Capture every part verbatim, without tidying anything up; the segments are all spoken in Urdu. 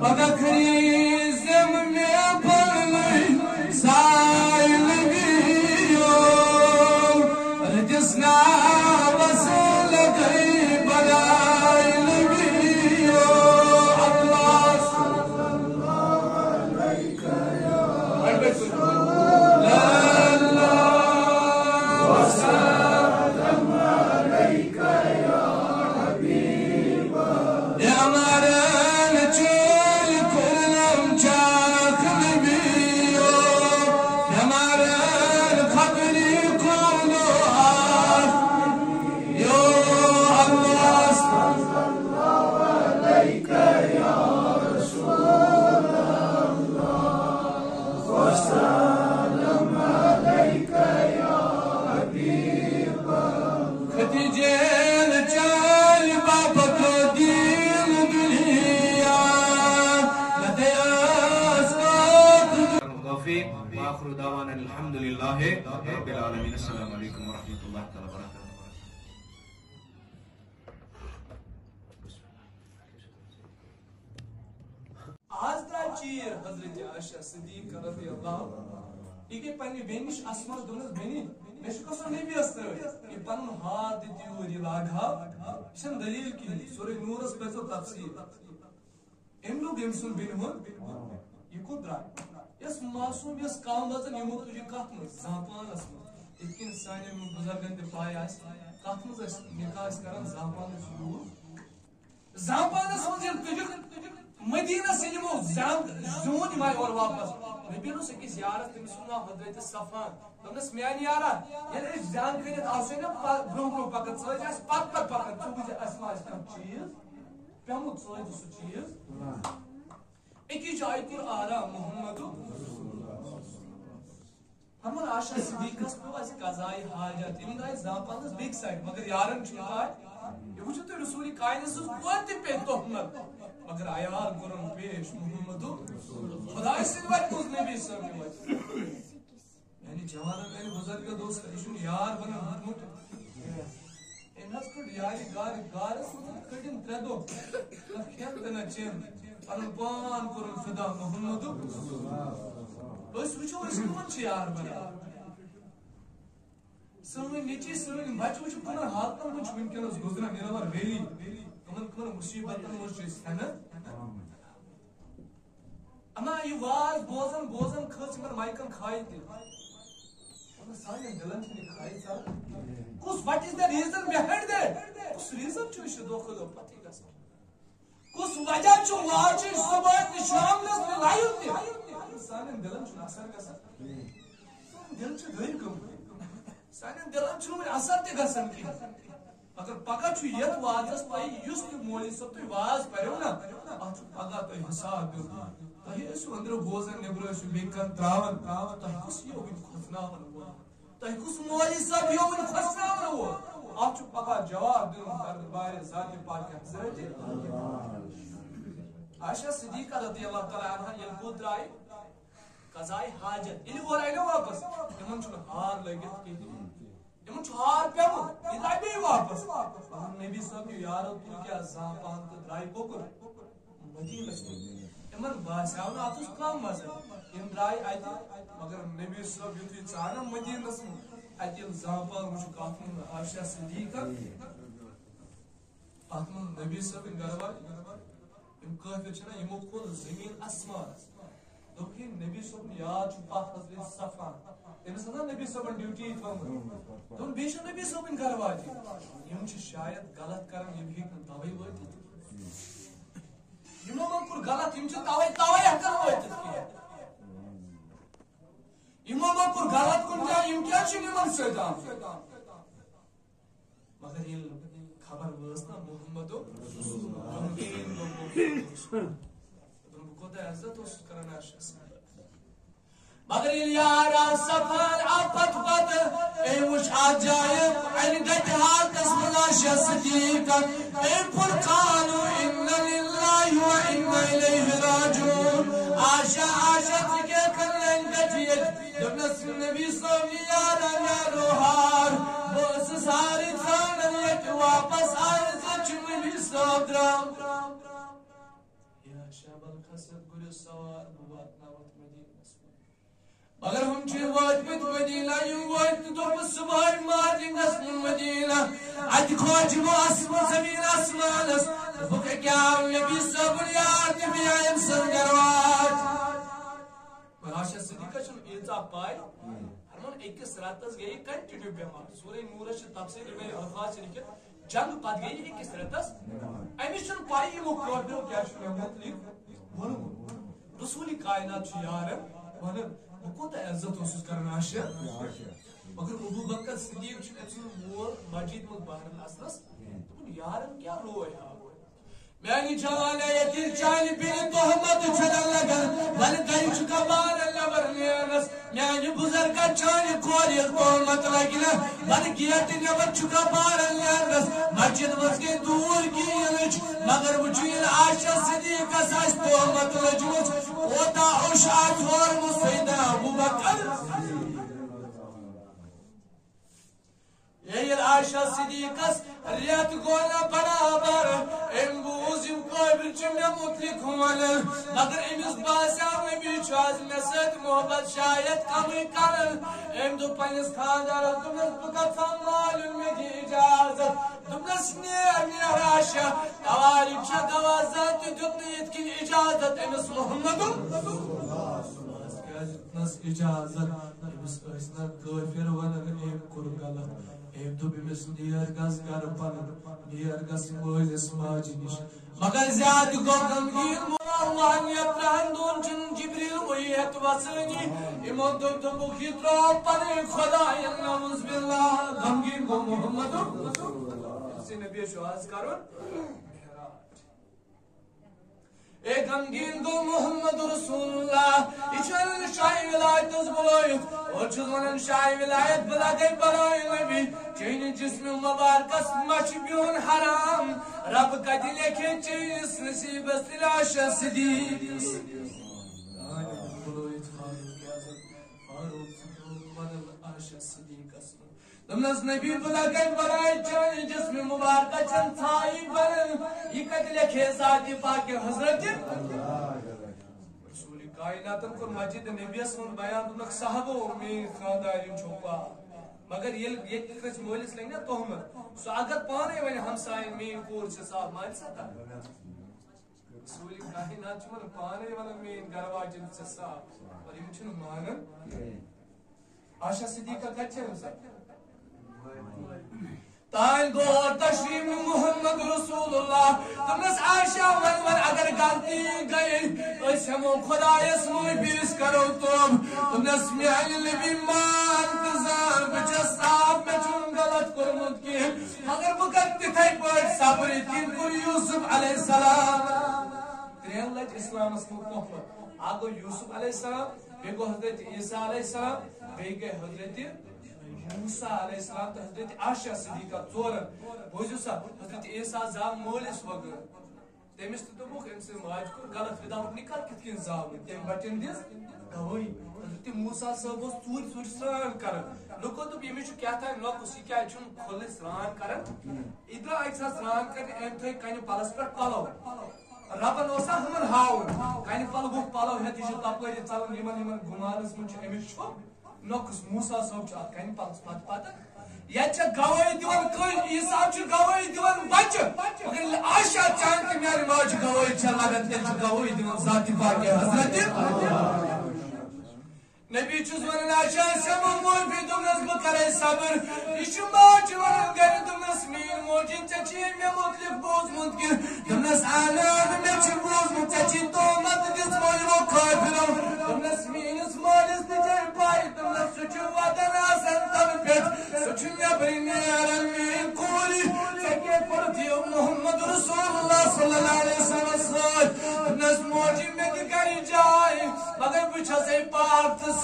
وآخر دعوانا الحمد لله رب العالمين. السلام عليكم ورحمة الله تعالى وبركاته. آج دا چیر حضرت عائشہ صدیق رضی اللہ یہ کہ پنی بینش اسمان دونس بینی میں شکسو نبی استر یہ پن ہاتھ دیور یہ لاگھا شن دلیل کی سورہ نورس پیسو تفسیر ام لوگ ام سن بین ہون یہ کو درائے اس معصوم اس کام وزن یمو تجھے کات میں زامپان اسمان اتکن سانے میں بزرگن دے پائے آئیس کات میں نکاح اس کرن زامپان شروع زامپان اسمان جن تجھے مدینہ سے یمو زون یمائی اور واپس نبیلو سے کس یارت تم سننا حضرت صفان تمنس میان یارا یعنی اس جان کنیت آسوئی نا برون برون پاکت سوئی جائے پاک پاک پاکت چو بجے اسما اس کم چیز پیمود سوئی جو سو چیز ایکی جائی کر آرہا محمدو ہمان آشا صدیقس پہ واس قضائی حاجت یمن دائی زامپانس بیک سائٹ مگر یارن چھو آئی یہ وچھو تو رسولی قائن سوز پوانتی پہ تحمد مگر آیار قرآن پیش محمدو خدای سنوات کس نبی صلی اللہ علیہ وسلم یعنی جوانا کہیں بزرگ دوست ایشون یار بنا محمد انہاز کڑ یاری گاری گاری سوزن کڑن تردو لکھین تنا چین پرن پان قرآن فدا محمدو بس وچھو اس کون چی یار بنا سنوی نیچی سنوی بچ وچھو کنن حالتا وچھ ممکن اس گزرا میرا بار ویلی کمن کمن مصیبتن ورچی سنت اما یہ واز بوزن بوزن کھلچ من مائکن کھائی تھی اما سانی دلن چھنی کھائی سا کس what is the reason behind that کس reason چھو اس دو خدو پتی گا سا کس وجہ چھو واجی صبح تی شام لس میں لائیو تی سانی دلن چھو اثر گا سا دل چھو گئی کم سانی دلن چھو میں اثر تی گا سن کی اگر پکا چھو یت وازس پائی یس تی مولی سب تو واز پریو نا آچو پکا تو حساب دیو تاہی اسو اندر بوزن نبرو اسو بیکن تراون تاہی کس یہ ہوئی خسناون ہوا تاہی کس مولی سب یہ ہوئی خسناون ہوا آچو پکا جواب دیو در بار ذات پاک حضرت عائشہ صدیقہ رضی اللہ تعالی عنہ یہ خود رائی قضائی حاجت یہ وہ رائی نا واپس یمن چھو ہار لگت کی یمن چھو ہار پیمو یہ رائی بھی واپس نبی صاحب یہ یارو تو کیا زامپان تو رائی پوکر مدینہ سے یمن باسیاؤن آتوس کام مزد یم رائی آئیتی مگر نبی صاحب یوتی چانا مدینہ سے آئیتی زامپان مجھو کافن عائشہ صدیقہ آتمن نبی صاحب ان گروائی یم کافر چھنا یمو کھول زمین اسمان دوکی نبی صاحب یاد چھو پاک حضرت صفان تیمیس نا نبی صاحب ڈیوٹی تھا دون بیشا نبی صاحب ان گروائی یم چھ شاید غلط کرن یم ہیکن دوائی ویتی یمو من کور غلط یم چھ تاوی تاوی ہکن ویتی یمو من کور غلط کن جا یم کیا چھ یمن سیدان مگر یہ خبر واسنا محمدو خدا عزت اس کرنا شخص مگر یہ یارا سفر آفت بد اے وش عجائب علی گت حال اسمنا شصدیق اے فرقانو ان للہ و انا الیہ راجعون عاشا عاشا تکے کرلن گتیت دبنس نبی صلی یارا یا روحار بس ساری تھانن یک واپس آئے زچ نبی صدرام یا عاشا جبل کھسد گُرِ سوار بہٕ واتناوتھ مدیٖنس مگر ہم چھ واتمت مدینہ یوں وات دوٚپُس صبحٲے مارنِنٛگس منٛز مدینہ اتہِ کھوج یِمو اصل زمیٖن آسمانس دوٚپُکھ أکیٛاہ آو نبی صٲبُن یار تہٕ بیٚیہِ آے أمۍ سٕنٛز گرواج عائشہ صدیقہ چھنہٕ ییٖژاہ پاے ہرمن أکِس رٮ۪تس گٔیہِ کنٹِنیوٗ بٮ۪مار سورہ نوٗرس چھِ تفصیٖل یِمے الفاظ چھِ لیکھِتھ جنگ پتہٕ گٔیہِ أکِس رٮ۪تس أمِس چھنہٕ پاے یِمو کٲفرو کیٛاہ چھُ مےٚ مُتعلق ووٚنمُت رسوٗلِ کائنات چھُ یارن ونان بہٕ کوٗتاہ عزت اوسُس کران عائشہ مگر ابوٗ بکر صدیق چھُ أمۍ سُنٛد مول مسجد منٛز بہرن اژنس دوٚپُن یارن کیٛاہ روے ہاو میانہِ جوانی ییٚتہِ چانہِ بیٚنہِ تہمت چھَنہٕ لگان وۄنۍ گرِ چھُکھا بانہٕ نٮ۪بر نیرنس میانہِ بُزرگن چانہِ کورِ تہمت لگہِ نہٕ وۄنۍ گیٹہٕ نٮ۪بر چھُکھا بانہٕ نیرنس مسجد منٛز گٔے دوٗر گیٖنٕچ مگر وٕچھِو ییٚلہِ عائشہ صدیقس آسہِ تہمت لٔجمٕژ کوتاہ اوٚش آسہِ ہورمُت سیدنا ابوٗ بکر ییٚلہِ عائشہ صدیقس رٮ۪تھ گوٚو نہ برابر أمۍ بوٗز یِم کٲفِر چھِ مےٚ مُتعلق ونان مگر أمِس باسیو نبی چھُ آز مےٚ سۭتۍ محبت شاید کمٕے کران أمۍ دوٚپ پننِس خانٛدارس دوٚپنس بہٕ گژھٕ مالُن مےٚ دِ اجازت دوٚپنس نیر نیر عائشہ توارِق چھا گواہ زانٛہہ تہِ دیُت نہٕ یِتھ کٔنۍ اجازت أمِس محمدُن کیٛازِ دیُتنس اجازت أمِس ٲسۍ نہ کٲفِر ونان أمۍ کوٚر غلط أمۍ دوٚپ أمِس نیر گژھ گرٕ پنُن نیر گژھ مٲلِس ماجہِ نِش مگر زیادٕ گوٚو غمگیٖن اللہن یترہن دۄہن چھُنہٕ جبریٖل وٕیتھ وسٲنی یِمو دوٚپ دوٚپُکھ یہِ ترٛوو پنٕنۍ خۄداین نعوذ باللہ غمگیٖن گوٚو محمدُن نبی چھُ آز کرُن اے غمگیٖن گوٚو محمد رسول اللہ یہِ چھُ ونان شاہِ ولایتس بُلٲیِتھ اور چھُس ونان شاہِ ولایت بہٕ لگے بنٲے نبی چٲنِس جسمِ مبارکس ما چھُ بِہُن حرام رب کتہِ لیکھِ چٲنِس نصیٖبس تیٚلہِ عائشہ صدیٖق بُلٲیِتھ فاروق اعظم فاروق صدیٖق ونان عائشہ صدیٖقس دوٚپنس نبی بہٕ لگے بنٲے چٲنِس جسمِ مبارکس چھنہٕ ژھایی بنان یہِ کتہِ لیکھِ ذاتِ پاکہِ حضرت رسوٗلِ کائناتن کوٚر مسجد نبیَس منٛز بیان دوٚپنکھ صحابو میٲنۍ خانٛدارِنۍ چھو پاک مگر ییٚلہِ ییٚتہِ کٲنٛسہِ مٲلِس لگہِ نا تہمت سُہ اگر پانے ونہِ ہمساین میٲنۍ کوٗر چھِ صاف مانہِ سا تتھ رسوٗلِ کائنات چھِ ونان پانے ونان میٲنۍ گرواجِن چھِ صاف مگر یِم چھِنہٕ مانان عائشہ صدیقہ کتہِ چھِ أمِس تانۍ گوٚو تشریٖف محمد رسول اللہ دوٚپنس عائشہ ون ون اگر غلطی گٔیے أسۍ ہٮ۪مو خۄدایس معٲفی أسۍ کرو توبہٕ دوٚپنس میانہِ نبی مان تہٕ زان بہٕ چھس صاف مےٚ چھُنہٕ غلط کوٚرمُت کینٛہہ مگر بہٕ کرٕ تِتھے پٲٹھۍ صبر یِتھ کٔنۍ کوٚر یوٗسف علیہ السلام ترٛٮ۪ن لٹہِ اسلامس منٛز تحفہٕ اکھ گوٚو یوٗسف علیہ السلام بیٚیہِ گوٚو حضرت عیسیٰ علیہ السلام بیٚیہِ گٔے حضرت موسیٰ علیہ السلام تہٕ حضرت عائشہ صدیقہ ژورن بوٗزِو سا حضرت عیسیٰ زاو مٲلِس وغٲر تٔمِس تہِ دوٚپُکھ أمۍ سٕنٛدِ ماجہِ کوٚر غلط وداوُٹ نِکاح کِتھ کٔنۍ زاوٕنۍ تٔمۍ بچن دِژ گوٲہی حضرت موسیٰ صٲب اوس ژوٗرِ ژوٗرِ سرٛان کران لُکو دوٚپ ییٚمِس چھُ کیٛاہ تام نۄقُس یہِ کیٛازِ چھُنہٕ کھُلہٕ سرٛان کران یہِ درٛاو اکہِ ساتہٕ سرٛان کرنہِ أمۍ تھٲے کنہِ پلس پٮ۪ٹھ پلو ربن اوس نا ہُمن ہاوُن کنہِ پلوُک پلو ہٮ۪تھ یہِ چھُ تپٲرۍ ژلان یِمن یِمن گُمانس منٛز چھُ أمِس چھُ نۄقُس موسیٰ صٲب چھُ اتھ کنہِ پلس پتہٕ پتہٕ ییٚتہِ چھِ گوٲہی دِوان کٲنٛسہِ عیسیٰ چھُ گوٲہی دِوان بچہٕ مگر ییٚلہِ عائشہ چانہِ تہٕ میانہِ ماجہِ گوٲہی چھےٚ لگان تیٚلہِ چھُ گوٲہی دِوان ذاتِ پاکہِ حضرت نبی چھُس ونان عائشہ أسۍ ہٮ۪مو معٲفی دوٚپنس بہٕ کرے صبر یہِ چھُ ماجہِ ونان گرِ دوٚپنس میٲنۍ موجی ژےٚ چھُے مےٚ مُتعلق بوٗزمُت کہِ دوٚپنس اہن مےٚ چھُ بوٗزمُت ژےٚ چھُے تہمت دِژمو یِمو کٲفرو دوٚپنس میٲنِس مٲلِس تہِ چھے پاے دوٚپنس سُہ چھُ وطن آسان تنہٕ پٮ۪ٹھ سُہ چھُ نٮ۪برٕ نیران میٲنۍ کورِ ژےٚ کیٛاہ کوٚرُتھ یہِ محمد رسول اللہ صلی اللہ علیہ وسلم سۭتۍ دوٚپنس موجی مےٚ تہِ گرِ جاے مگر بہٕ چھسے پاک تہٕ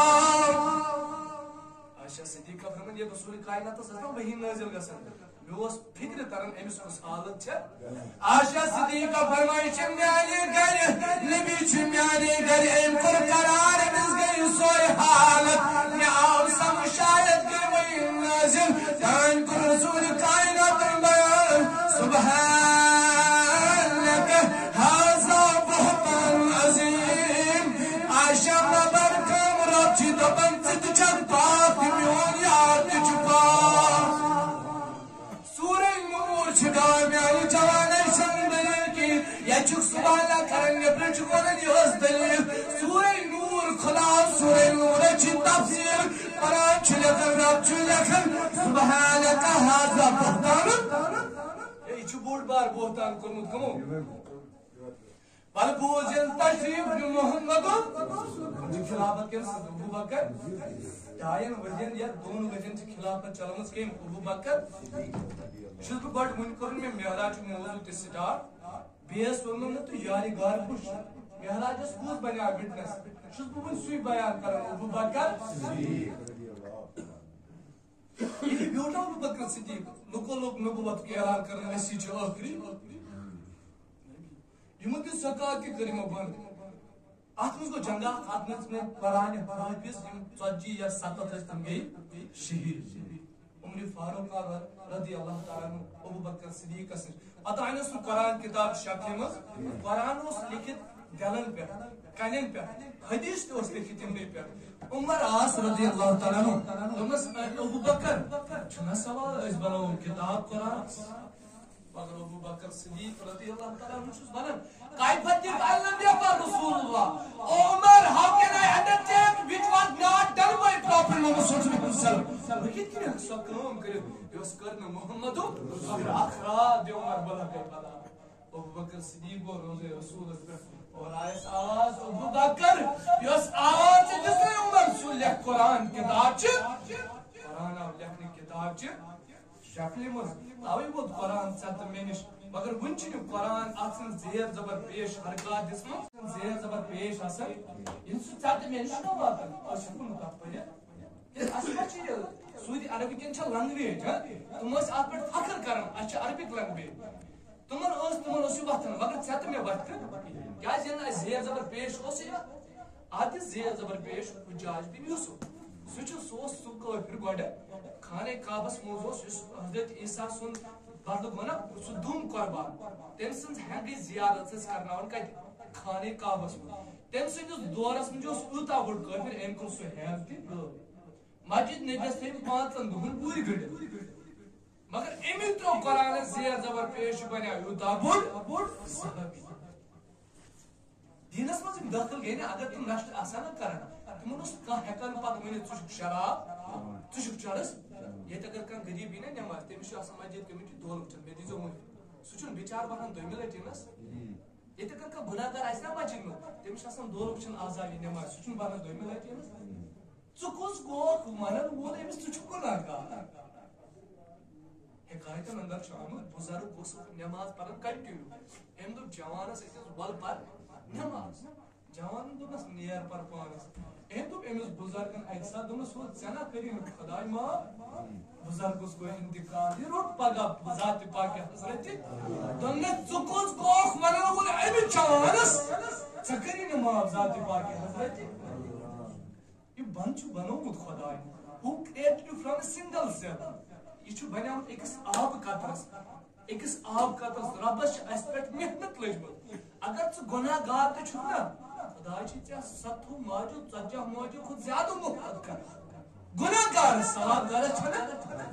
عائشہ صدیقہ فرمان یہ رسول کائناتس ٲس نا وحی نازل گژھان مےٚ اوس فکرِ تران أمِس کُس حالت چھےٚ عائشہ صدیقہ فرمایہِ چھِ میانہِ گرِ نبی چھُ میانہِ گرِ أمۍ کوٚر قرار أمِس گٔے سۄے حالت مےٚ آو سمجھ شاید گٔے وحی نازل تانۍ کوٚر رسول کائناتن بیان سبحانک ہذا محمد دپن ژٕ تہِ چھکھ پاک تہٕ میون یار تہِ چھُ پاک سورہ نور چھِ گاوان میانہِ جوانٕے چھنہٕ دٔلیٖل کِہیٖنۍ ییٚتہِ چھُکھ سُبحانہ کران نیٚبرٕ چھُکھ ونان یہِ ٲس دٔلیٖل سورہ نور کھُلاو سورہ نورٕچ چھِ تفصیٖل قرآن چھُ لیکھان رب چھُ لیکھان سبحانک ھذا بہتان یہ چھُ بوٚڑ بار بہتان کوٚرمُت کٕمو بل بوزن تشریف محمد خلافت کن ابو بکر ڈائن ورین یا دون ورین سے خلافت چلمس کم ابو بکر چھس بہ گۄڈٕ ون کر مے معراج موضوع تہ سٹارٹ بیس ونن تو یاری گار خوش معراجس کُس بنیا وٹنس چھس بہ ون سُے بیان کران ابو بکر یہ بیوٹا ابو بکر صدیق لوکو لوگ نبوت کے اعلان کرن اسی چھ آخری یمن تہ سکات تہ کر یمو بند ات مز گو جنگا ات مز میں قرآن حافظ یم ژتجی یا ستتھ ٲسۍ تم گئی شہید عمر فاروق رضی اللہ تعالیٰ عنہ ابو بکر صدیق اس پتہ آئی سہ قرآن کتاب شکل مز قرآن اس لکھت دلن پہ کنن پہ حدیث تہ لکھت تمنے پہ عمر آس رضی اللہ تعالیٰ عنہ دوپس ابو بکر چھنا سوال اس بنو کتاب قرآن مگر ابو بکر صدیق رضی اللہ تعالیٰ عنہ چھس ونان کیف تتعلم یا رسول Allah Umar how can I undertake which was not done by prophet Muhammad sallallahu alaihi wasallam بکت کن سو کام کرت یس کرنا محمد مگر اخرا دی عمر بلا گئی پتا ابو بکر صدیق و روز رسول اور آیس آواز ابو بکر یس آواز سے جس نے عمر سل قرآن کتاب چ قرآن اور لکھنے کتاب چ شکل مز اوی بود قرآن ست مینش مگر ون چھ قرآن آسان زیر زبر پیش حرکات دس من زیر زبر پیش آسان ان سو ست مینش نو واتن اس کو مت پڑھ اس بچی سعودی عربی کن چھ لینگویج تم اس ات پہ فخر کرن اچھا عربک لینگویج تمن اس تمن اس وقت مگر ست میں وقت کیا جن زیر زبر پیش اس آت زیر زبر پیش حجاج بن یوسف سہ سو سہ کافر گۄڈٕ خانہ کعبس مز حضرت عیسیٰ سن بڑھ گو نا سہ دم قربان تم سن ہنگی زیارت کرناون کت خانہ کعبس مز تم سندس دورس مز یوتہ بوڑ کافر ام کور سہ ہیل تہ غٲب مسجد نبیس تھیم پانچن دہن پوری گڑت مگر امی ترو قرآن زیر زبر پیش بنیا یوتہ بوڑ صحابی دینس مز داخل گئی نا اگر تم نشت آسان کران تمن اس کھانا ہیکان پتہ ورنت ژٕ چھُکھ شراب ژٕ چھُکھ چرس ییٚتہِ اگر کانٛہہ غریٖب یی نا نٮ۪ماز تٔمِس چھُ آسان مسجد کمیٹی دۄہ وٕچھان مےٚ دیٖزیو مُفت سُہ چھُنہٕ بِچار وَنان دۄیمہِ لٹہِ یِنس ییٚتہِ اگر کانٛہہ گُناہ گار آسہِ نا مسجد منٛز تٔمِس چھُ آسان دۄہ وٕچھان آزاد یہِ نٮ۪ماز سُہ چھُنہٕ وَنان دۄیمہِ لٹہِ یِنس ژٕ کُس گوکھ وَنان وول أمِس ژٕ چھُکھ گُناہ گار حکایتن اندر چھُ آمُت بُزرگ اوس نٮ۪ماز پران کنٹِنیوٗ أمۍ دوٚپ جوانس أکِس وَل پر نٮ۪ماز جوان دوٚپنس نیر پر پانس أمۍ دوٚپ أمِس بُزرگن اکہِ ساتہٕ دوٚپنس ہو ژےٚ نا کٔری نہٕ خۄداے معاف بُزرگس گوٚو انتقال یہِ روٚٹ پگاہ ذاتِ پاکہِ حضرتِ دوٚپنس ژٕ کُس گوکھ ونان وول أمِس جوانس ژےٚ کٔری نہٕ معاف ذاتِ پاکہِ حضرتِ یہِ بنٛد چھُ بنومُت خۄداے who created you from a single cell یہ چھُ بنیومُت أکِس آبہٕ قطرس أکِس آب قطرس رۄبس چھِ اسہِ پٮ۪ٹھ محنت لٔجمٕژ اگر ژٕ گۄناہ گار تہِ چھُکھ نا خۄداے چھِ ژےٚ ستھو ماجو ژتجی ماجو کھۄتہٕ زیادٕ محبت کران گۄناہ گارس ثواب غلط چھُنہ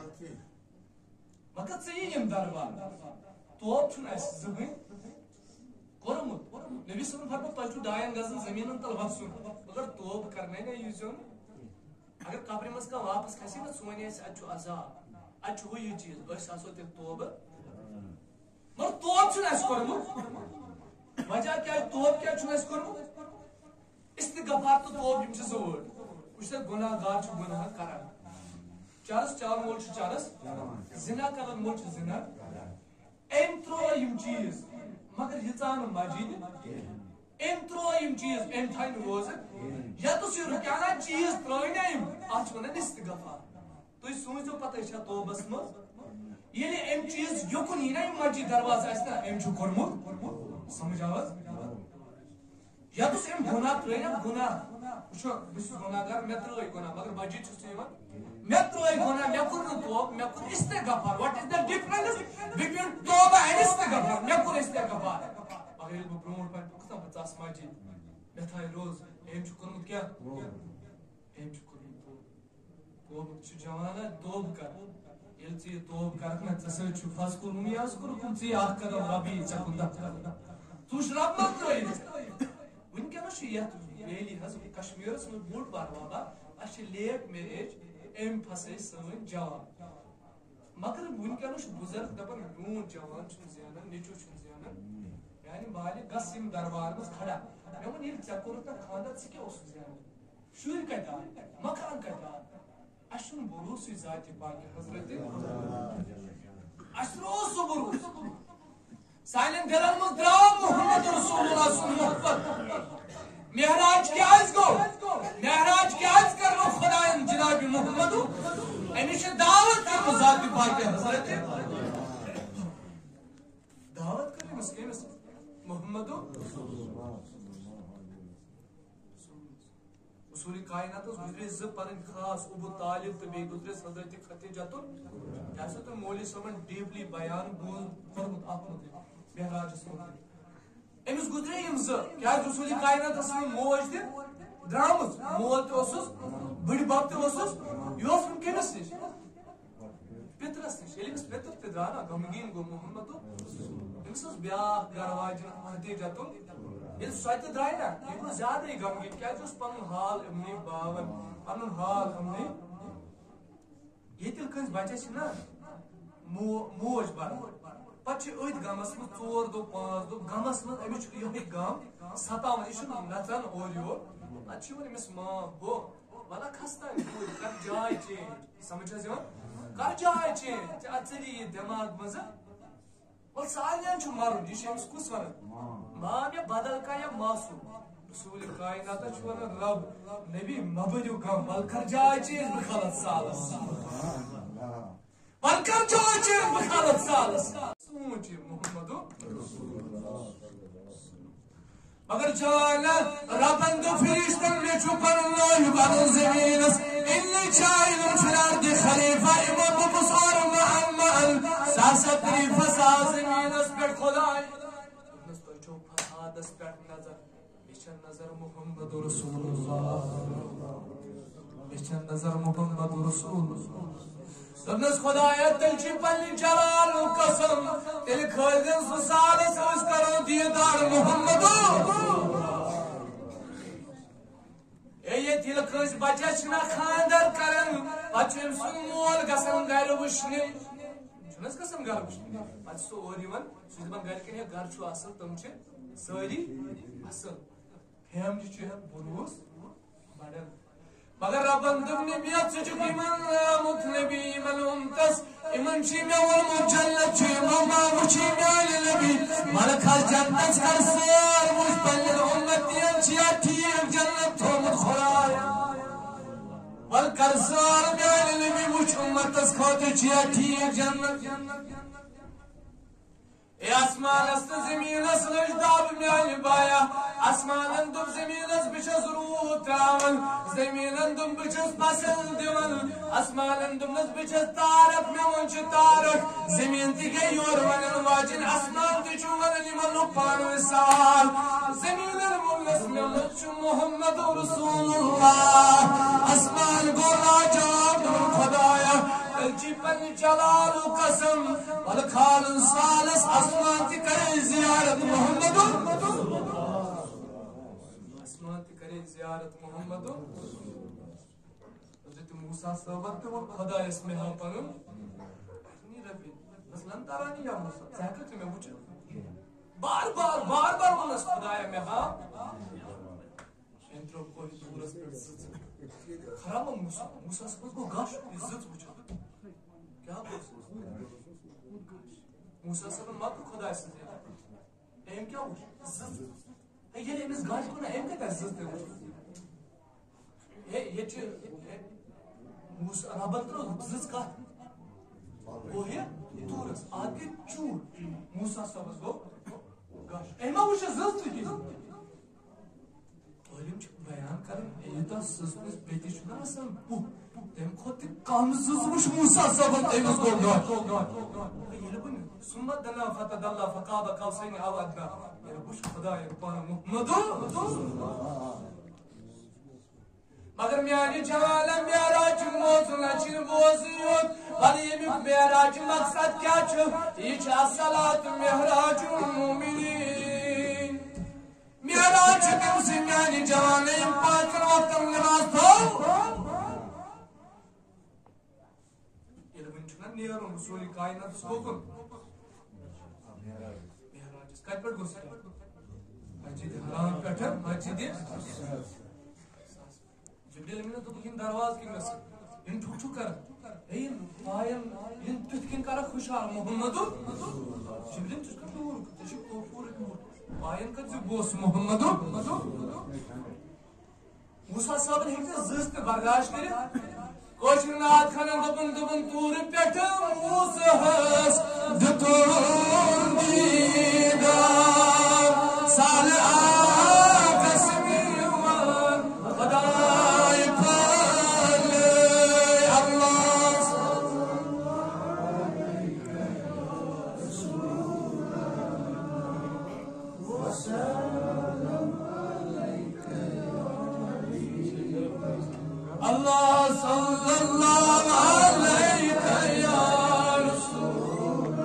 مگر ژٕ یہِ یِم دربار توب چھُنہٕ اسہِ زٕہٕنۍ کوٚرمُت نبی صٲبن فرموو تۄہہِ چھُو ڈاین گژھن زٔمیٖنن تل وسُن مگر توب کرنے نہ ییٖزیو نہٕ اگر قبرِ منٛز کانٛہہ واپس کھسہِ نا سُہ وَنہِ اَسہِ اَتہِ چھُ عذاب اتہِ چھُ ہُہ یہِ چیٖز أسۍ آسو تیٚلہِ توبہٕ مگر توب چھُنہٕ اسہِ کوٚرمُت وجہ کیٛاہ توب کیٛاہ چھُنہٕ اسہِ کوٚرمُت استغفار تہٕ توب یِم چھِ زٕ وٲڈ وٕچھ سا گۄناہ گار چھُ گۄناہ کران چرس چاون وول چھُ چرس زنا کرن وول چھُ زنا أمۍ ترٛوو یِم چیٖز مگر یہِ ژاو نہٕ مسجد أمۍ ترٛوو یِم چیٖز أمۍ تھایہِ نہٕ روزٕ ییٚتس یہِ رُکیٛانا چیٖز ترٛٲے نا یِم اتھ چھِ ونان استغفار تُہۍ سوٗنٛچزیو پتہٕ أسۍ چھا توبس منٛز ییٚلہِ أمۍ چیٖز یُکُن یی نا یِم مسجد درواز آسہِ نا أمۍ چھُ کوٚرمُت سمجھ آو حظ ییٚتس أمۍ گۄناہ ترٛٲے نا گۄناہ وٕچھو بہٕ چھُس گۄناہ گار مےٚ ترٛٲے گۄناہ مگر مسجد چھُس نہٕ یِوان مےٚ ترٛٲے گۄناہ مےٚ کوٚر نہٕ توب مےٚ کوٚر استغفار وٹ از د ڈفرنس بٹویٖن توبہ اینڈ استغفار مےٚ کوٚر استغفار مگر ییٚلہِ بہٕ برونٛٹھ پکنہِ بہٕ ژاس مسجد مےٚ تھایہِ روز أمۍ چھُ کوٚرمُت کیٛاہ em çukurun tob çu javana tob kar elçi tob karkna tasıl çu fas kurmu yaz kur kumsi ah kadam rabi çakunda tuş rabmat royil unkana şu ya veli haz Kashmir sunu bud bar baba aşı late marriage em phase sın javan magar unkana şu buzarg dapan nu javan çun ziyana neçu çun ziyana yani bali gasim darbarımız khada memon il çakurta khanda sike olsun ziyana şuur kada makan kada aşun borusu zati paki hazreti aşrosu borus Silent Garamız Dram Muhammed Rasulullah Muhammad Mihraj ki az go Mihraj ki az kar lo Khudayım Cenab-ı Muhammed'u Emişe davet kar zati paki hazreti davet karımız kemiz Muhammed'u Usul-i kainatız güzre zıpparın khas Ubu Talib te bey güzre Hazreti Khatijatul Kâsa to Mawli Saman deeply bayan bul kormut atmadı Mihraj ismini Emiz güzre yımzı Kâs Usul-i kainatız mojdi Dramız Mol te osuz Bıdi bab te osuz Yosum kemiz Petras niş Elimiz Petr te drana Gamgin go Muhammed'u Emiz os biyah garvajın Khatijatul یہ سوائتے درائی نا یہ کو زیادہ ہی غم گین کیا جو اس پنن حال امنی باون پنن حال امنی یہ تل کنز بچے چھ نا موج بر پچھ اوید غمس من ژور دو پانچ دو غمس من امچ یہ غم ستاون یہ نترن اوریو اچھی ون مس ماں بو ولا کھستان کوئی کر جائے چینج سمجھ اس یون کر جائے چینج اچلی دماغ مز ول سالیان چھ مارن یہ شمس کس ون ماں یا بدل کا یا معصوم رسول کائنات چھ ون رب نبی مبدو غم ول کر جائے چینج بخلت سالس ول کر جائے چینج بخلت سالس سوچ محمد مگر جانا ربن دو فرشتن میں چھپن اللہ بن زمینس انی چاہیدن چلارد خلیفہ امام بسار محمد ساسطری فساد زمینس پر خدای نس پر چھو فسادس پر نظر بیچن نظر محمد رسول اللہ بیچن نظر محمد رسول اللہ سبنس خدایت تل چی پلی جلال و قسم تل خیدن سسالس اس کرو دیدار محمد اے یہ دل کنس بچہ چھنا خاندر کرن بچم سن مول گسن گر وشنی چھنس گسن گر وشنی بچ سو اور یون سو دپن گر کن یہ گر چھو اصل تم چھ ساری اصل فیملی چھ بروس بڑن مگر ربن دبنی بیت سجک ایمان رامت نبی ایمان امتس ایمان چی میں ورمت جنت چی ماما وچی میں آلی نبی ملک حال جنت ہر سار مجھ پلن امتین چیا ٹھیک جنت تومت خرایا والکر سار میں آلی نبی وچ امتس کھوتے چیا ٹھیک جنت اے اسمان است زمین است لجداب میں آلی بایا اسمان اندب زمین است بچس روح تراون زمین اندم بچس پسل دیون اسمان اندم نس بچس تارک میں منچ تارک زمین تی گئی اور ونن واجن اسمان تی چو ونن منو پانو سال زمین الملس میں لچو محمد رسول اللہ اسمان گولا جاب خدایا جی پن جلال و قسم والخال سالس اسمان تی کرے زیارت محمد اسمان تی کرے زیارت محمد حضرت موسیٰ صحبت تے وہ خدا اسمہ ہاں پنم نہیں ربی بس لنتارانی یا موسیٰ زہکر تے میں وچھ بار بار بار بار ونس خدایا میں ہاں انترو کوئی دورس پر زد خرام موسیٰ موسیٰ صحبت کو گاش عزت وچھ کیا بولس موسیٰ صحبت مات کو خدا اسمہ ہاں ایم کیا وچھ عزت یہ لئے امس گاش کو نا ایم کہتا عزت تے وچھ یہ چھ موسیٰ رابط کرو عزت کا وہ ہے دورس آگے چور موسیٰ صحبت کو گاش ایمہ وچھ عزت تے کی علم چھ بیان کرن ایتا سزنس بیتی چھنا اسم پو تیم خود کام سزوش موسیٰ صحبت ایمس کو گاش یہ لبن سمت دنا فتد اللہ فقاب قوسین او ادنا یہ لبوش خدا یہ پانا محمد مگر میانی جوانا معراج موضوع چھن بوزیوت ولی یمیک معراج مقصد کیا چھ یہ چھ الصلاۃ معراج المؤمنین معراج تم سے میانی جوانا یم پانچ وقت نماز تھو یہ ون چھنا نیرون رسول کائنات سوکن معراج کت پٹ گوس مسجد حرام پٹھ مسجد جبریل امین تو بکن درواز کی نس ان ٹھک ٹھک کر این پاین ان تت کن کر خوشحال محمد جبریل تس کر دور تس پور پاین کر بوس محمد موسیٰ صاحب نے ہیک زست برداشت کر کوشر نات خانن دبن دبن تور پٹ موسیٰ ہس دتون دیدار سال آکس میوان خدای پالی اللہ اللہ صلی اللہ علیہ یا رسول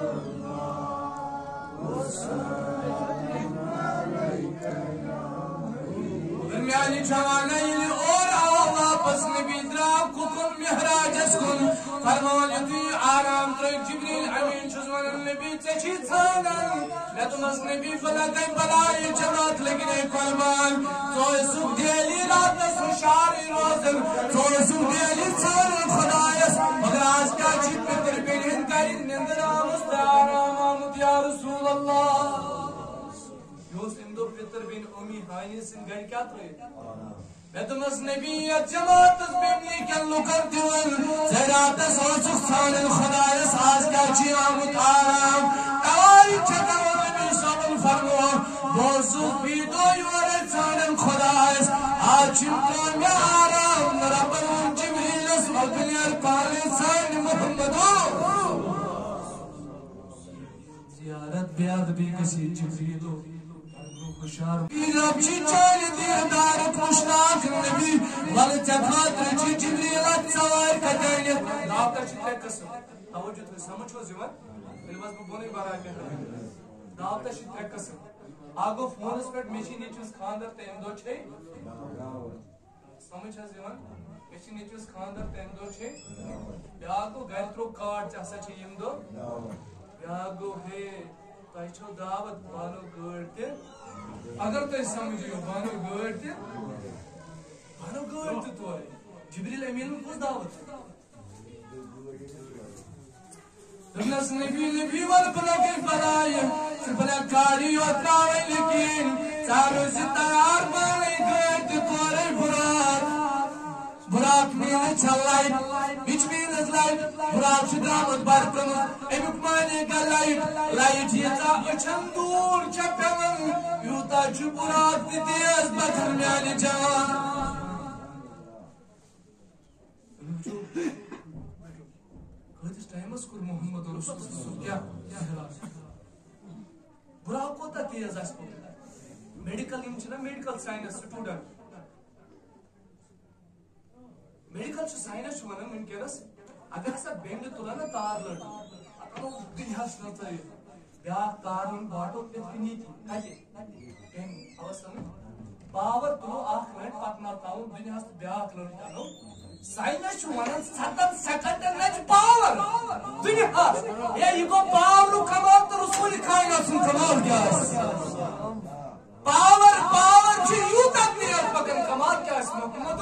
درمیانی جوانا یلی اور آوا واپس نبی درام ککن محراجس کن فرمان یدوی آرام ترک جبریل امین چزوان نبی چچی تھانن لتمس نبی بلا گئی بلائی جماعت لگنے قربان سوئے سب دیلی رات سوشاری روزن سوئے سب دیلی سارن خدایس مگر آج کا چیت پر تربین ہنکاری نندر آمست آرام آمد یا رسول اللہ یوس اندو پتر بین امی حائنی سن گئی کیا ترے بیتمس نبیت جماعت اس بیمنی کن لکر دیون زیرات سوچک سانن خدایس آج کا چی آمد آرام توائی چکر و نبی صبر فرمو بوزو بیدو یورت سانن خدایس آج چمتو میں آرام ربن جبریل اس مدنیر پالی سان محمدو زیارت بیاد بھی کسی جبریلو رب چی چالی دیردار پوشناک نبی ولی چکات رچی جبریلت سوار کتائیت دعوتا چی تک قسم توجہ تھے سمجھ ہو زیوان علماز کو بونے بارا میں دعوتا چی تک قسم آگو فونس پر میشی نیچوز خاندر تیم دو چھے سمجھ ہو زیوان میشی نیچوز خاندر تیم دو چھے بیاگو گھر ترو کارڈ چاسا چھے یم دو بیاگو ہے تائچو دعوت بانو گرتے اگر تو سمجھو بانو گرتے بانو گرتے تو ہے جبریل امین کس دعوت دنس نبی نبی والبنا کی فلائی سبنا کاری اتراوی لیکن سارو ستار بانے گرتے تو ہے برات برات میں چلائی بیچ میں نزلائی برات شدامت برکن ایمک مانے کا لائٹ لائٹ یتا اچھن دور چپیون یوتا چو برات دیز بکر میانی جوان قدس ٹائمس کر محمد رسول اللہ کیا برات کو تا تیز اس کو میڈیکل انچنا میڈیکل سائنس سٹوڈنٹ میڈیکل چھ سائنس چھ ونان ونکس اگر ہسا بینڈ تلا نا تار لڑ اتو دنیاس نہ تھے بیا تار ان باٹو پت کنی تھی کتے ان اوسن پاور تو اخ منٹ پکنا تاون دنیاس بیا لڑ تانو سائنس چھ ونان ستن سیکنڈ نچ پاور دنیا اے یگو پاور کمال تو رسول کائنات سن کمال کیا ہے پاور پاور چھ یو تک نہیں پکن کمال کیا ہے محمد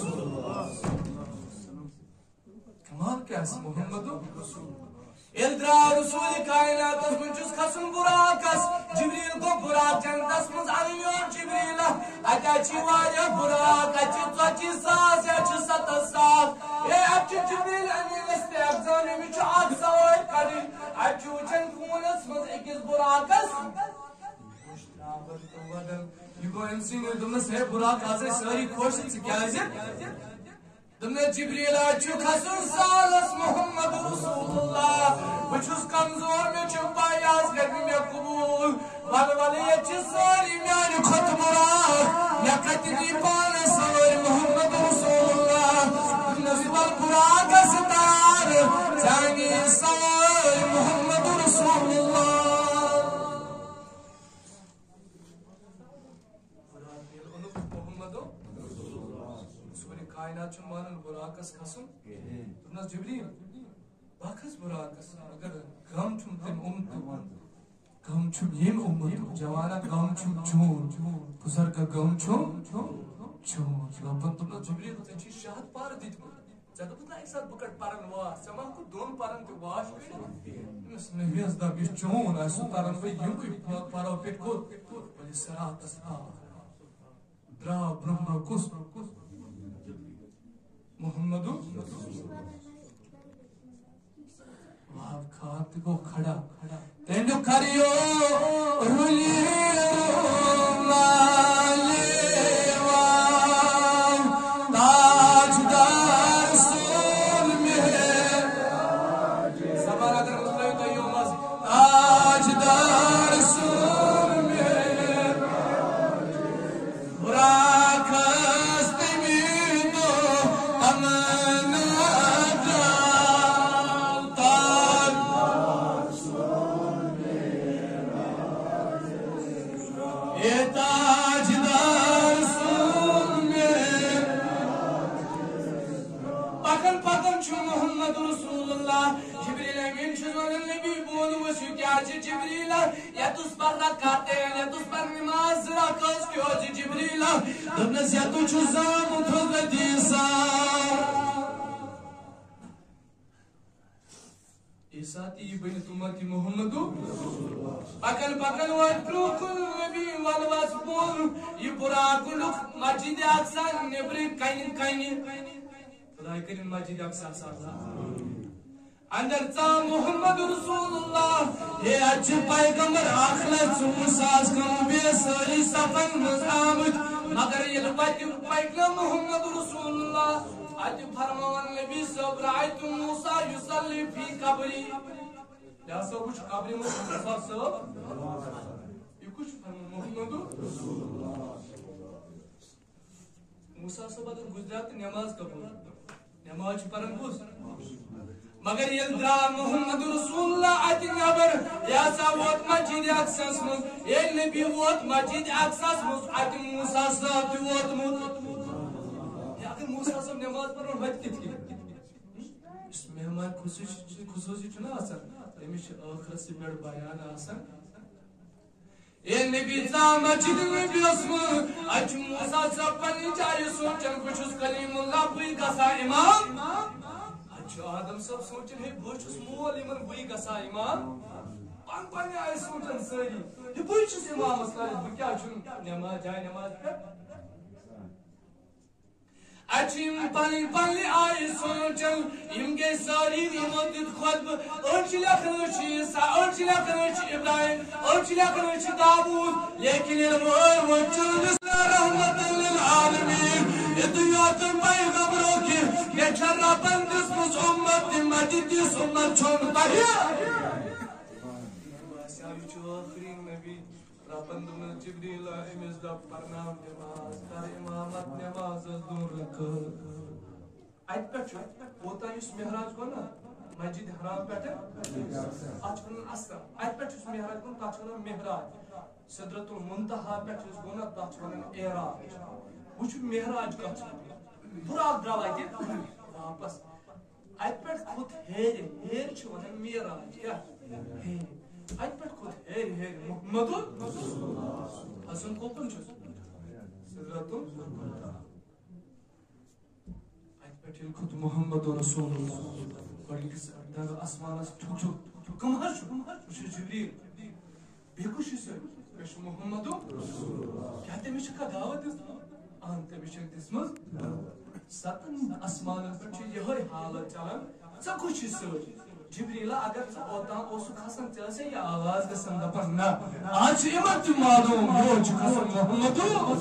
کمال کیا ہے محمد الدرا رسول کائنات اس من جس خسن براکس جبریل کو براک جنتس من آنیون جبریل اچھا چی واجہ براک اچھی توچی ساس اچھی ست ساس اے اچھی جبریل امین استے افزانی بچو آگ سوائی کری اچھی وچن کونس من اکیس براکس مشترابر تو ودن یہ گو انسی نے دمس ہے براک آزے ساری کوشت سے کیا ہے دمنے جبریل اچھو خسن سالس محمد رسول اللہ بچوس کمزور میں چھپائی آز کرنی میں قبول ول ولی اچھی ساری میانی خط مراد یا کتنی پانے سوری محمد کائنات چھُ مانان براقس کھسُن دوٚپنس جبریٖل بہٕ کھس براقس مگر غم چھُم تٔمۍ اُمتُک غم چھُم ییٚمہِ اُمتُک جوانا غم چھُم چون بُزرگا غم چھُم چون رۄبن دوٚپنس جبریٖل ژےٚ چھُے شےٚ ہتھ پارٕ دِتمٕتۍ ژےٚ دوٚپُتھ نا اکہِ ساتہٕ بہٕ کڑٕ پرن واش ژےٚ ما ہیٚکو دۄن پرن تہِ واش کٔڑِتھ أمِس نبیس دپ یہِ چون آسہِ سُہ ترن بہٕ یِموٕے پرو پٮ۪ٹھ کوٚت ؤلِو صراطس آو درٛاو برٛونٛہہ برٛونٛہہ کُس محمد واب خان تہِ گوٚو کھڑا تٔمۍ کریو پکن پکن وات برٛونٛہہ کُن نبی ولوس بۄن یہِ براق گوٚنڈُکھ مسجد اقصا نیبرٕ کنہِ کنہِ خۄداے کٔرِنۍ مسجد اقصا اندر ژاو محمد رسول اللہ ہے اتہِ چھِ پیغمبر اکھ لچھ ژوٚوُہ ساس کم بیٚیہِ سٲری صفن منٛز آمٕتۍ مگر ییٚلہِ وتہِ پکہِ محمد رسول اللہ اتہِ فرماون نبی صٲب رأیت موسیٰ یصلی فی قبری یا صاحب وٕچھ قبرِ منٛز موسیٰ صٲب یہِ کُس چھُ فرمان محمد موسیٰ صٲب اگر گُزریو تہٕ نٮ۪ماز قبوٗل نٮ۪ماز چھُ پران کُس مگر ییٚلہِ درٛاو محمد رسول اللہ اتہِ نٮ۪بر یہِ ہسا ووت مسجد اقصاہس منٛز ییٚلہِ نبی ووت مسجد اقصاہس منٛز اتہِ موسیٰ صٲب تہِ ووتمُت اگر موسیٰ صٲب نٮ۪ماز پران وتہِ کِتھ کٔنۍ یُس مہمان خصوٗصی خصوٗصی چھُنہ آسان تٔمِس چھُ ٲخرس پٮ۪ٹھ بیان آسان ییٚلہِ نبی ژاو مسجد نبیَس منٛز اتہِ چھُ موسیٰ صٲب پننہِ جایہِ سونٛچان بہٕ چھُس کلیم اللہ بٕے گژھا امام اتہِ چھُ آدم صٲب سونٛچان ہے بہٕ چھُس مول یِمن بٕے گژھا امام پن پننہِ آیہِ سونٛچان سٲری ہے بٕے چھُس امامس لٲگِتھ بہٕ کیٛاہ چھُنہٕ نٮ۪ماز جاے نٮ۪ماز پٮ۪ٹھ اتہِ یِم پنٕنۍ پننہِ آیہِ سونٛچان یِم گٔے سٲری یِمو دیُت خۄطبہٕ أڑۍ چھِ لیکھان أسۍ چھِ عیٖسا أڑۍ چھِ لیکھان أسۍ چھِ ابراہیم أڑۍ چھِ لیکھان أسۍ چھِ داوٗد لیکن ییٚلہِ وٲرۍ وٲتۍ چھِ رحمتُ للعالمیٖن یِتُے یوت پیغمبرو کہِ مےٚ چھےٚ رۄبن دِژمٕژ اُمت تہِ مجہِ دِژ اُمت چھوٚن تۄہہِ باسیو یہِ چھُ ٲخری نبی رۄبن دوٚپنس جبریٖلا أمِس دوٚپ پرناو نٮ۪ماز کر امامت نٮ۪ماز ٲس دۄن رکٲژ اتہِ پٮ۪ٹھ چھُ اوتانۍ یُس مہراج گوٚو نا مسجد حرام پٮ۪ٹھٕ اتھ چھِ ونان اصل اتہِ پٮ۪ٹھ یُس مہراج گوٚو تتھ چھِ ونان مہراج سدرۃ المنتہا پٮ۪ٹھ یُس گوٚو نا تتھ چھِ ونان اعراج وٕچھ مہراج کتھ چھُ براق درٛاو اتہِ واپس اتہِ پٮ۪ٹھ کھوٚت ہیرِ ہیرِ چھِ ونان معراج کیٛاہ ہیرِ اتہِ پٮ۪ٹھ کھوٚت ہیرِ ہیرِ محمد حسن کوکُن چھُس سدرۃ المنتہا اتہِ پٮ۪ٹھ ییٚلہِ کھوٚت محمد رسول اللہ گۄڈنِکِس آسمانس ٹھُک ٹھُک کٕم حظ چھُ بہٕ چھُس جبریٖل بیٚیہِ کُس چھُ سۭتۍ مےٚ چھُ محمد کیٛاہ تٔمِس چھِ کانٛہہ دعوت دِژمٕژ اہن تٔمِس چھکھ دِژمٕژ ستن آسمانن پٮ۪ٹھ چھِ یِہے حالت چلان ژےٚ کُس چھُے سۭتۍ جبریٖلا اگر ژٕ اوٚتام اوسُکھ کھسان ژےٚ ٲسے یہِ آواز گژھان دپان نہ آز چھُ یِمن تہِ معلوٗم یور چھُ کھسان محمد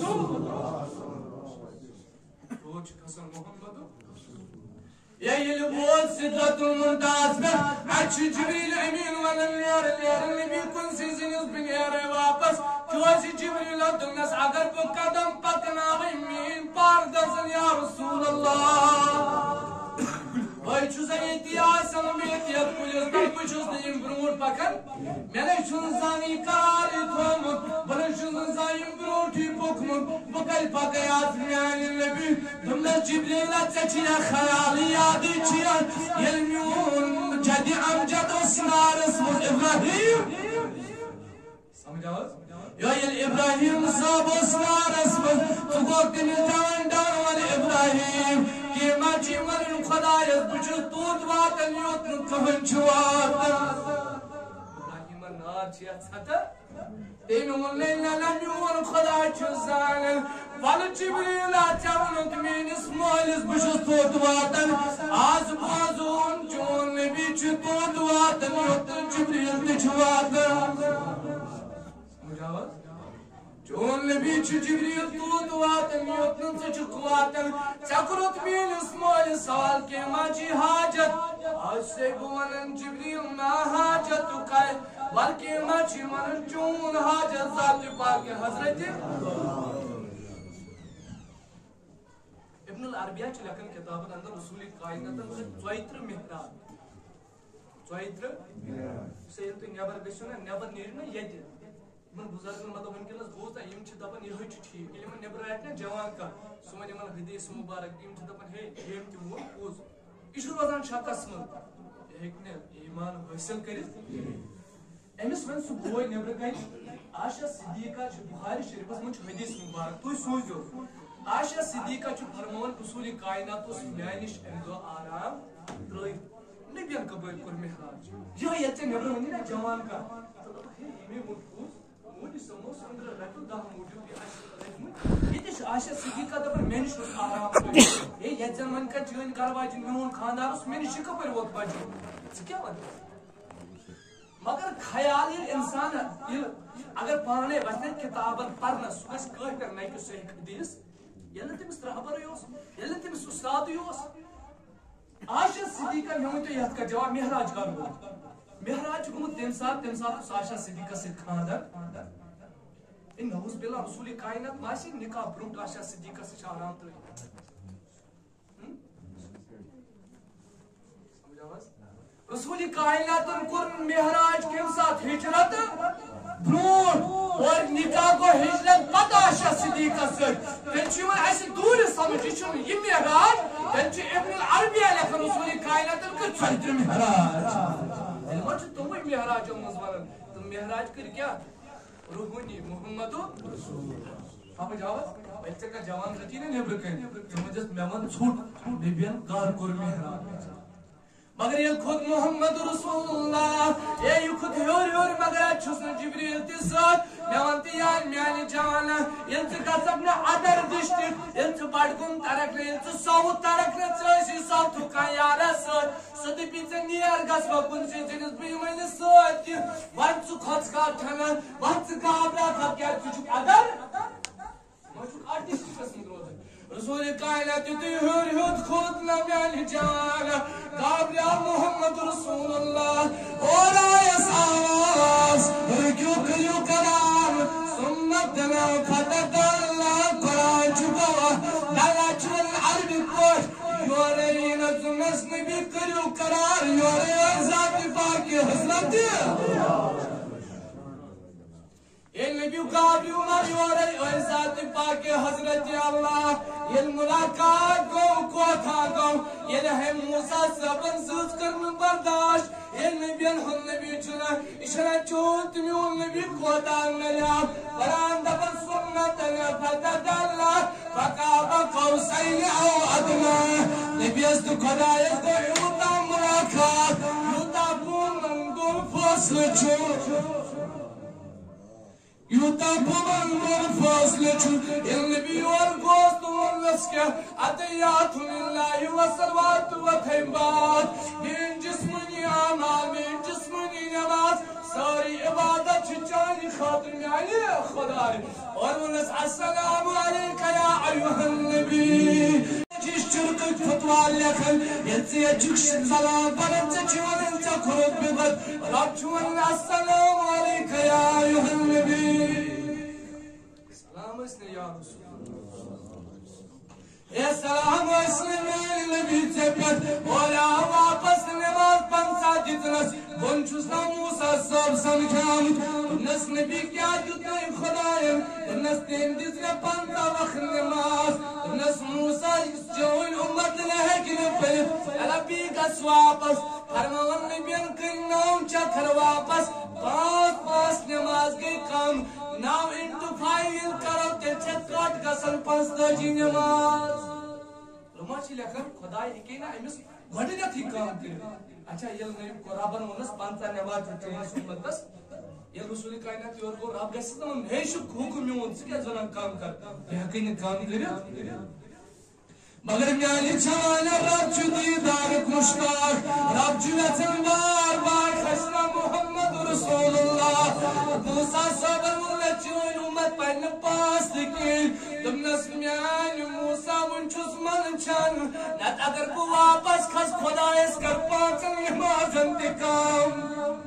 یور چھُ کھسان محمد ییٚلہِ ووت سدرۃ المنتہاہس پٮ۪ٹھ اتہِ چھُ جبریٖل امیٖن ونان نیرٕ نیرٕ نبی کُنسٕے زٔنِس بہٕ نیرے واپس کیٛازِ جبریٖلا دوٚپنس اگر بہٕ قدم پکناوے میٲنۍ پار گژھن یا رسول اللہ بہٕ چھُسا ییٚتی آسان بہٕ ییٚتہِ یتھ کُلِس تل بہٕ چھُس نہٕ یِم برٛونٛٹھ پکان مےٚ نَے چھُنہٕ زانٛہہ یہِ قرارٕے تھوٚومُت بہٕ نَے چھُس نہٕ زانٛہہ یِم برٛونٛٹھ يوتي بكم بقل بقيات من النبي ثم جبريل تجي خياليات يلمون جدي أمجد أسنار اسمه إبراهيم سمجھاؤ يا الإبراهيم صاب أسنار اسمه تقول تنجان دار إبراهيم كما جمال الخدايا بجد طوط واتن يوتن كهن جواتن إبراهيم النار جيات ستا إنه لنا لن يون خدايا جزانا فالجبريل أتعونت من اسمه بجد طوط واتن عزب وزون جون نبي جد طوط واتن يوتن جبريل تجواتن مجاوز جون نبي جبريل طوط واتن يوتن تجواتن تقرط من اسمه سوال كما جي حاجت أسيبون جبريل ما حاجتك بلکہ مچھی من چون حاجت ذات پاک حضرت ابن العربیہ چھ لکھن کتابن اندر اصول کائنات ژۄیترٕہ محراب ژۄیترٕہ سیل تو نیبر گژھو نا نیبر نیرِ نا ییٚتہِ یِمن بُزرگن مطلب ونکیٚنس بوٗز نا یِم چھِ دپان یِہوے چھُ ٹھیٖک ییٚلہِ یِمن نیبر رٹہِ نا جوان کانٛہہ سُہ وَنہِ یِمن حدیث مُبارک یِم چھِ دپان ہے ییٚمۍ تہِ ووٚن پوٚز یہِ چھُ روزان شکس منٛز یہِ ہیٚکہِ نہٕ ایمان حٲصِل کٔرِتھ أمس ون سُہ بوے نیبر کَنہِ عائشہ صدیقہ چھِ بخاری شریفس منٛز چھُ حدیث مُبارک تُہۍ سوٗزِو عائشہ صدیقہ چھُ فرماوان اصوٗلِ کائنات اوس میانہِ نِش اَمہِ دۄہ آرام ترٲیِتھ نبیَن کپٲرۍ کوٚر مہراج یِہوٚے ییٚتہِ ژےٚ نیبر وَنی نا جوان کانٛہہ ژٕ دَپکھ ہے ییٚمے ووٚن پوٚز موٗدۍ سموس أنٛدرٕ رۄپیہِ دہ موٗجوٗب یہِ آسہِ رٔٹۍمٕتۍ ییٚتہِ چھِ عائشہ صدیقہ دپان مےٚ نِش اوس آرام ترٲیِتھ ہے ییٚتہِ زن وۄنۍ کَر چٲنۍ گرٕ واجِنۍ میون خانٛدار اوس مےٚ نِش یہِ کپٲرۍ ووت بچُن ژٕ کیٛاہ وَنکھ مگر خیال ییٚلہِ اِنسان ییٚلہِ اگر پانے وَتھِ کِتابن پرنس سُہ گژھِ کٲفر نہ کہِ صحیح حدیث ییٚلہِ نہٕ تٔمِس رہبرٕے اوس ییٚلہِ نہٕ تٔمِس اُستادٕے اوس عائشہ صدیقہ مےٚ ؤنۍتو یتھ کَتھ جواب مہراج کر گوٚو مہراج چھُ گوٚمُت تمہِ ساتہٕ تمہِ ساتہٕ اوس عائشہ صدیقہ سۭتۍ خانٛدر ہے نعوذ باللہ رسوٗلِ کائنات ما آسہِ نکاح برونٛٹھ عائشہ صدیقہ سۭتۍ چھِ آرام ترٲیِتھ رسول کائناتن کور مہراج کم ساتھ ہجرت برونٛٹھ اور نکاح گو ہجرت پتہ عائشہ صدیقہ سۭتۍ تیٚلہِ چھُ یِوان اَسہِ دوٗرِ سمجھ یہِ چھُنہٕ یہِ مہراج تیٚلہِ چھُ ابن العربیہ لیکھان رسول کائناتن کٔر ژۄیترٕہ مہراج تیٚلہِ ما چھُ تِموٕے مہراجو منٛز ونان تِم مہراج کٔرۍ کیٛاہ روحانی محمد سمجھ آوس ییٚلہِ ژےٚ کانٛہہ جوان رٔٹی نا نیبرٕ کَنہِ ژٕ وَنٮ۪س مےٚ وَن ژھوٚٹ نبیَن کر کوٚر مہراج مگر یہ خود محمد رسول اللہ یہ خود ہیور ہیور مگر اچھوس نا جبریل تی ساتھ میں وانتی یار میانی جوانا یہ تی قصب نا ادر ڈسٹرک یہ تی بڑگم ترک نا یہ تی ساوت ترک نا چیسی ساتھ تھوکا یارا ساتھ سدی پیچھے نیر گس وکن سے جنس بیمانی ساتھ کی وانت سو خدس کا ٹھنا وانت سو کابلا خب کیا چوچک ادر مجھوک آرٹسٹ قسم روز رسول کائنات تی ہر ہر خود نا میانی جوانا گابریل محمد رسول اللہ اور آیس آواز رکیو کریو کرام سنت نا فتت اللہ قرآن چکوا دالا چون عربی کوش یورین زمس نبی کریو کرار یورین ذات پاکی حضرت یہ نبی گابریو ما یورین ذات پاکی حضرت اللہ یہ ملاقات گو کوتھا گو یہ ہے موسیٰ سبن سوز کرن برداشت یہ نبیان ہن نبی چنا اشارہ چوت میون نبی کوتا نیا قرآن دبن سنتنا فتد اللہ فقاب قوسین او ادنا نبی است خدایت کو یوتا ملاقات یوتا بومن دور فصل چو یوتا بومن دور فصل چو النبی والگوست والنسکہ عطیات للہ وصلوات وطیبات من جسمنی آمال من جسمنی نماز ساری عبادت چانی خاطر میانی خدای اور ونس السلام علیکہ یا ایوہ النبی جس چرکت فتوال لکھن یلسی اچھک سلام پرن سے چون انسا خرد بگت رب چون السلام علیکہ یا ایوہ النبی سلام اسنے یا رسول السلام اسلام نبی ثبت اولا واپس نماز پنسا جتنس بن چھسنا موسیٰ صاحب سمجھام نس نبی کیا جتنے خدایم نس تیم دس میں پنسا وقت نماز نس موسیٰ جون امت لہکن پر ربی کس واپس فرمان نبیان کرناؤں چکر واپس پانچ پانچ نماز گئی کام نو انٹو فائیو کرو تے چھت کٹ گسن پانچ تاجی نماز رما چی لکھن خدای ہکی نا امس گھڑی نہ تھی کام کرے اچھا یہ نبی کو رابن ونس پانچ نماز چون سنتس یہ رسول کائنات اور کو رب گسن من ہیش حکم میون سکے زنان کام کر یہ ہکی نے کام کرے مگر میانی چوانا رب چو دیدارک مشتاق رب چو وطن بار بار خشنا محمد رسول اللہ موسیٰ صبر مغلق چون امت پہن پاس لکن تم نس میانی موسیٰ ونچوس من چن نت اگر کو واپس خس خدا اس کر پانچن نماز انتقام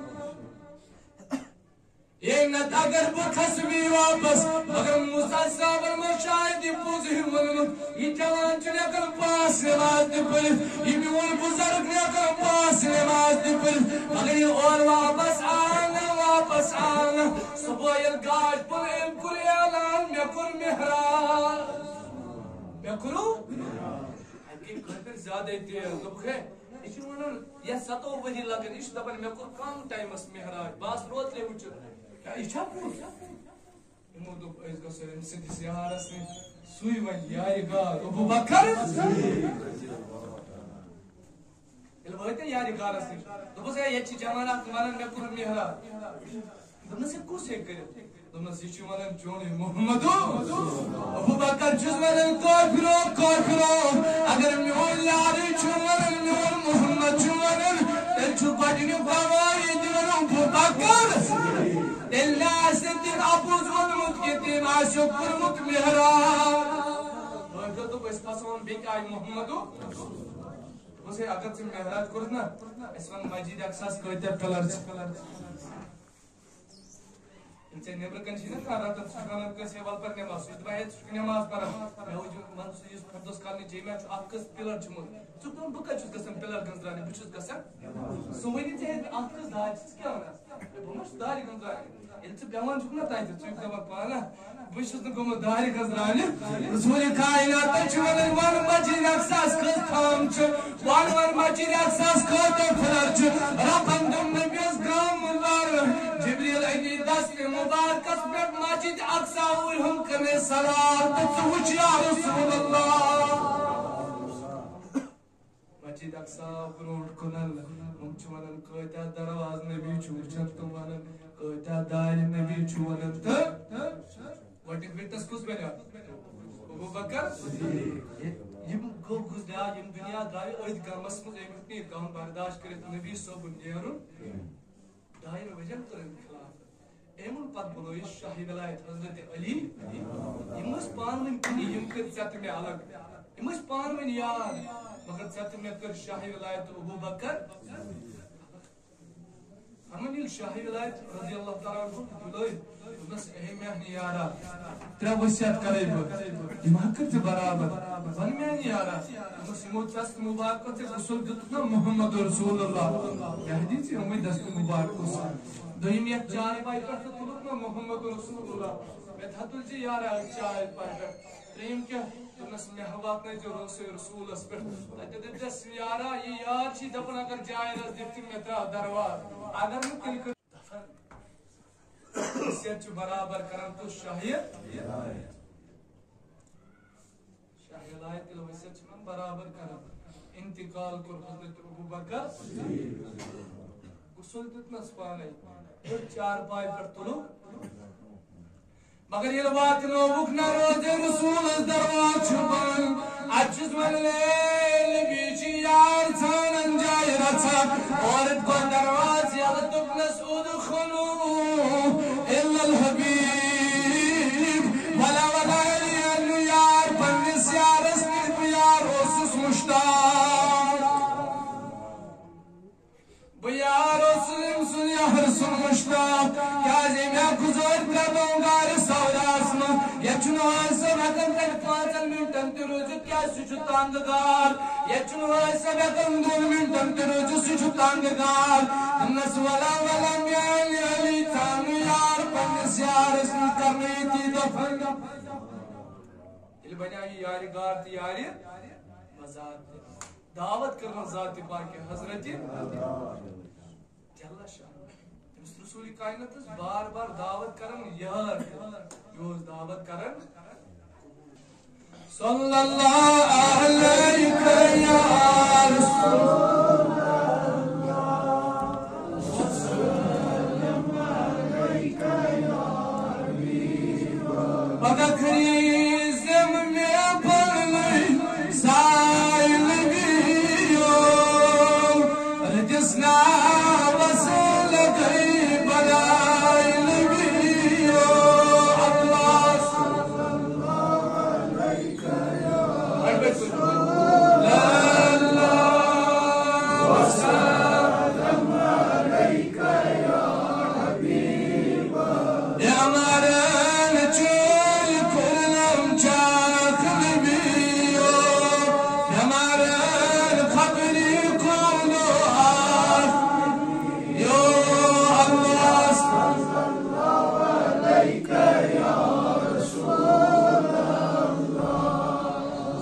یہ نت اگر بخس بھی واپس مگر موسیٰ صبر میں شاید پوزی ونن یہ جوان چنے کر پاس نماز دی پڑھ یہ میون بزرگ نے کر پاس نماز دی پڑھ مگر یہ اور واپس آنا واپس آنا صبح یہ گاش پر ام کر اعلان میں کر محراب میں کرو کہ خاطر زیادہ دیر دبخے یہ ونن یہ ستو وہی لگن اس دپن میں کر کم ٹائم اس محراب باس روت لے وچ یہ چھا پور امو دوپ اس گسر ام سدس یارس نے سوئی ون یاری گار ابو بکر البته یاری گارس نے دوپس یہ چھ جمانہ ونن میں کر محراب دمن سے کوس ہے کرے دمن سے چھ ونن چون محمد ابو بکر چھ ونن کافرو کافرو اگر میون یاری چھ ونن میون محمد چھ ونن تے چھ گڈنی گواہی دین ابو بکر اللہ صدیق ابوز ونمت کے تیم عاشق کرمت محراب تو تو اس پاسون بیک آئی محمدو اسے اگر سے محراب کرنا اس ون مجید اقصاص کوئیتے پلر انچے نیبر کنشی نا کار رہتا سکانت کا سیوال پر نماز سوچ باہے سکن نماز پر میں وہ جو منصوص اس فردوس کالنی جی میں آپ کس پلر چمود سکن ہم بکا چوز کسن پلر گنزرانی بچوز کسن سوینی چاہے آپ کس داج چیز کیا ہونا بمش داری گنزرانی یہ تو بیوان چکنا تائیتے چوک دبا پانا بچوز نکو داری گنزرانی رسول کائنات چونن وان مجید اقصاص کس تھام چو وان وان مجید اقصاص کوتے پلر چو ربن دم نبیز گرام ملار جبریل اینی دست مبارکس پر مجید اقصا ہوئی ہم کنے سلام تسوچ یا رسول اللہ مجید اقصا گروڑ کنل ہم چونن کوئیتا درواز نبی چوچن تمہنن کوئیتا دائر نبی چونن تا وٹک ویٹس کس بنا ابو بکر یم گو گزدیا یم دنیا دائی اوید گامس مز ایمتنی گام برداشت کرت نبی صوب نیرون دائر وجن کرن خلاف ایمون پت بلوئی شاہی ولایت حضرت علی امس پانوین کنی یم کر چت میں الگ امس پانوین یار مگر چت میں کر شاہی ولایت ابو بکر ہمن یہ شاہی ولایت رضی اللہ تعالیٰ عنہ بلوئی بس اہمیانی یارا ترہ وسیعت کرے با ایمان کرتے برابر ون میانی یارا بس امو چست مبارکو تے رسول دتنا محمد رسول اللہ یہ حدیث ہے ہمیں دست مبارکو سے دویم یک چار پائی پر تطلقنا محمد رسول اللہ میں تھتل جی یارا چار پائی پر تریم کیا تنس محبات نے جو رسول رسول اس پر تجد دس یارا یہ یار چی دفن اگر جائے رس دیفتی میں ترہ دروار اگر میں کل کر حیثیت چو برابر کرن تو شاہیت شاہی لائت تلو حیثیت چو من برابر کرن انتقال کر حضرت ابو بکر رسول تتنا سپانے ایک چار پائی پر تلو مگر یہ بات نو بکنا روز رسول از درواز چھپان اچھز من لیل بیچی یار تھان انجائی رچا عورت کو درواز یاد تکنس ادخلو الا الحبیب ولا ولا علی انو یار پنس یار اسنیت یار اسس مشتاق بیار اسلم سن یار سن مشتاق کیا زیمیا کزور کردوں گار سوداسم یچنو آنسو حکم پانچن منٹن تہ روزت کیا سہ تنگ گار یچن ویسے ہیکن دون منٹن تہ روزت سہ تنگ گار نس ولا ولا میل علی تھان یار پنس یارس کرنے تی دفن یل بنیا یہ یار گار تہ یار مزاد دعوت کرنا ذات پاک حضرت جل شان رسول کائنات بار بار دعوت کرن یار یوز دعوت کرن صلی اللہ علیہ یا رسول بدخری زم میں پڑھ سائل گیو رجسنا وصل گئی بلائی لگیو اللہ صلی اللہ علیہ لا اللہ وسلم علیک یا حبیب یا مرن چول کرنم چاک نبیو یا مرن خبری کولو آف یو اللہ صلی اللہ علیک یا رسول اللہ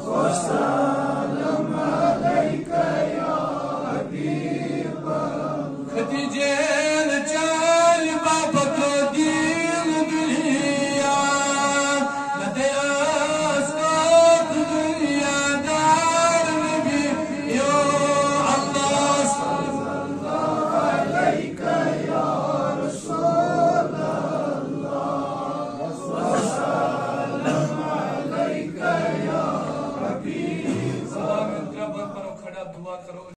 وسلم علیک یا حبیب ختیجین چال بابت دین دنیا لدیاس آت دنیا دار نبی یو اللہ صلی اللہ علیک یا رسول اللہ وسلم علیک یا حبیب سلام رب کرو کھڑا دعا کرو